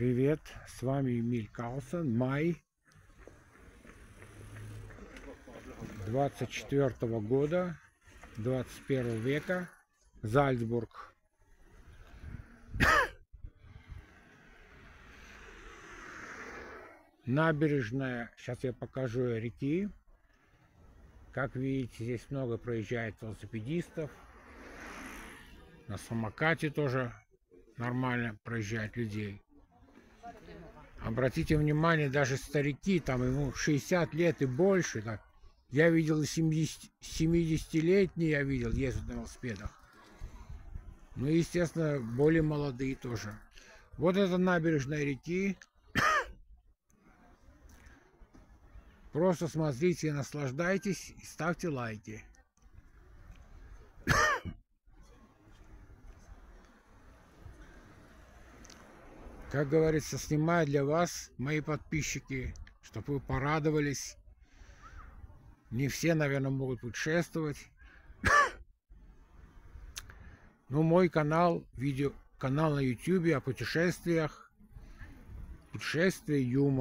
Привет, с вами Эмиль Карлсон. Май 24 года, 21 века, Зальцбург. Набережная, сейчас я покажу реки. Как видите, здесь много проезжает велосипедистов. На самокате тоже нормально проезжают людей. Обратите внимание, даже старики, там ему 60 лет и больше. Так. Я видел 70-летние, я видел, ездят на велосипедах. Ну и, естественно, более молодые тоже. Вот это набережная реки. Просто смотрите, наслаждайтесь и ставьте лайки. Как говорится, снимаю для вас, мои подписчики, чтобы вы порадовались. Не все, наверное, могут путешествовать. Но мой канал, канал на YouTube о путешествиях, юмор.